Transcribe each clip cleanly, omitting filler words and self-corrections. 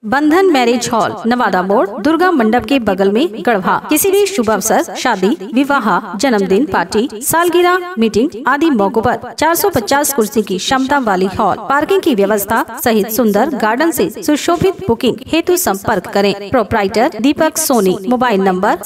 बंधन marriage hall, Nawada मोड़, दुर्गा मंडप के बगल में, गढ़वा। किसी भी शुभ अवसर, शादी, विवाह, जन्मदिन पार्टी, सालगिरह, मीटिंग आदि मौकों पर 450 कुर्सी की क्षमता वाली हॉल, पार्किंग की व्यवस्था सहित सुंदर गार्डन से सुशोभित। बुकिंग हेतु संपर्क करें proprietor Deepak Soni. Mobile number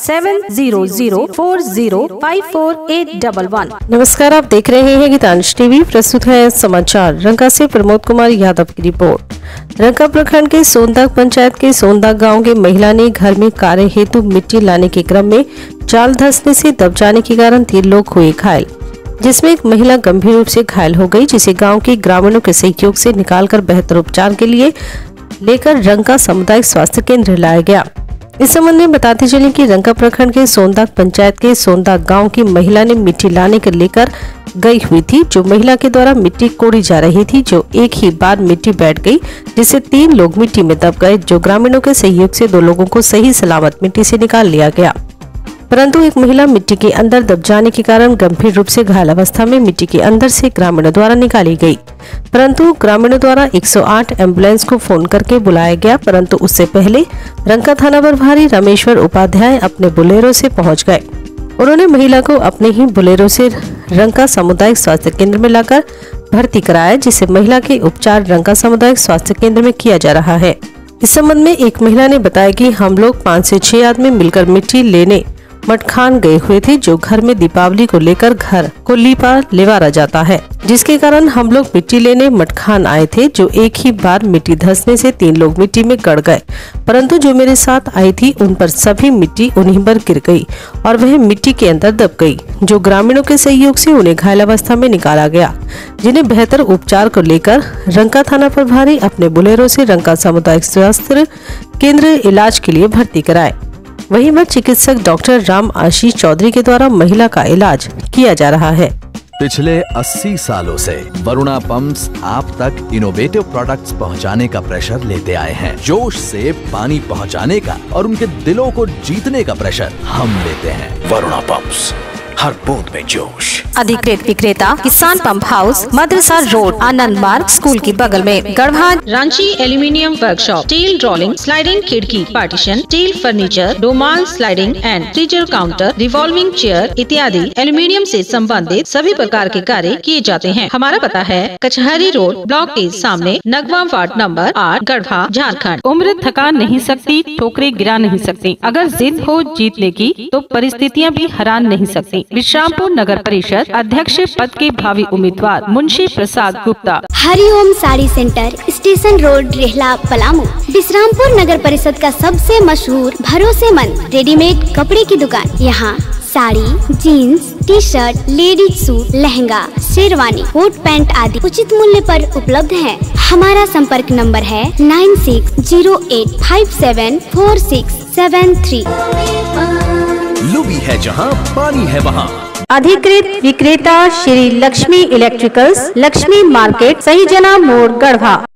7004054811। नमस्कार, आप देख रहे हैं गीतांश टीवी। प्रस्तुत है समाचार। रंका से प्रमोद कुमार यादव की रिपोर्ट। रंका प्रखंड के सोनदाग पंचायत के सोनदाग गांव के महिला ने घर में कार्य हेतु मिट्टी लाने के क्रम में जाल धंसने से दब जाने के कारण 3 लोग हुए घायल, जिसमें एक महिला गंभीर रूप से घायल हो गई, जिसे गांव के ग्रामीणों के सहयोग से निकालकर बेहतर उपचार के लिए लेकर रंका सामुदायिक स्वास्थ्य केंद्र लाया गया। इस संबंध में बताते चले कि रंका प्रखंड के सोनदाग पंचायत के सोनदाग गांव की महिला ने मिट्टी लाने को लेकर गई हुई थी, जो महिला के द्वारा मिट्टी कोड़ी जा रही थी, जो एक ही बार मिट्टी बैठ गई, जिससे 3 लोग मिट्टी में दब गए। जो ग्रामीणों के सहयोग से 2 लोगों को सही सलामत मिट्टी से निकाल लिया गया, परंतु एक महिला मिट्टी के अंदर दब जाने के कारण गंभीर रूप से घायल अवस्था में मिट्टी के अंदर से ग्रामीणों द्वारा निकाली गई, परंतु ग्रामीणों द्वारा 108 एम्बुलेंस को फोन करके बुलाया गया, परंतु उससे पहले रंका थाना प्रभारी रामेश्वर उपाध्याय अपने बोलेरो से पहुंच गए। उन्होंने महिला को अपने ही बोलेरो से रंका सामुदायिक स्वास्थ्य केंद्र में लाकर भर्ती कराया, जिससे महिला के उपचार रंका सामुदायिक स्वास्थ्य केंद्र में किया जा रहा है। इस संबंध में एक महिला ने बताया कि हम लोग 5 से 6 आदमी मिलकर मिट्टी लेने मटखान गए हुए थे, जो घर में दीपावली को लेकर घर को लीपा लेवारा जाता है, जिसके कारण हम लोग मिट्टी लेने मटखान आए थे। जो एक ही बार मिट्टी धंसने से 3 लोग मिट्टी में गड़ गए, परंतु जो मेरे साथ आई थी उन पर सभी मिट्टी उन्हीं पर गिर गई और वह मिट्टी के अंदर दब गई। जो ग्रामीणों के सहयोग से उन्हें घायल अवस्था में निकाला गया, जिन्हें बेहतर उपचार को लेकर रंका थाना प्रभारी अपने बोलेरो से रंका सामुदायिक स्वास्थ्य केंद्र इलाज के लिए भर्ती कराए। वहीं पर चिकित्सक डॉक्टर राम आशीष चौधरी के द्वारा महिला का इलाज किया जा रहा है। पिछले 80 सालों से वरुणा पंप्स आप तक इनोवेटिव प्रोडक्ट्स पहुंचाने का प्रेशर लेते आए हैं। जोश से पानी पहुंचाने का और उनके दिलों को जीतने का प्रेशर हम लेते हैं। वरुणा पंप्स, हर बूंद में जोश। अधिकृत विक्रेता Kisan pump house, Madarsa road, Anand Marg school की बगल में, Garhwa. Ranchi aluminium workshop, steel rolling, sliding खिड़की, पार्टीशन, स्टील फर्नीचर, डोमाल sliding and freezer counter, revolving chair इत्यादि एल्यूमिनियम से संबंधित सभी प्रकार के कार्य किए जाते हैं। हमारा पता है कचहरी रोड, ब्लॉक के सामने, नगवा वार्ड नंबर 8, गढ़वा, झारखंड। उम्र थका नहीं सकती, ठोकरे गिरा नहीं सकती। अगर जिद हो जीतने की तो परिस्थितियाँ भी हरा नहीं सकती। विश्रामपुर नगर परिषद अध्यक्ष पद के भावी उम्मीदवार Munshi Prasad Gupta. Hariom sari centre, station road, Rehla, Palamu. Vishrampur नगर परिषद का सबसे मशहूर भरोसेमंद रेडीमेड कपड़े की दुकान। यहाँ sari, jeans, T shirt, ladies suit, lehenga, sherwani, coat pant आदि उचित मूल्य पर उपलब्ध है। हमारा संपर्क नंबर है 9608574673। लुबी है जहां पानी है वहां। अधिकृत विक्रेता श्री लक्ष्मी इलेक्ट्रिकल्स, लक्ष्मी मार्केट, सही जना मोड़, गढ़वा।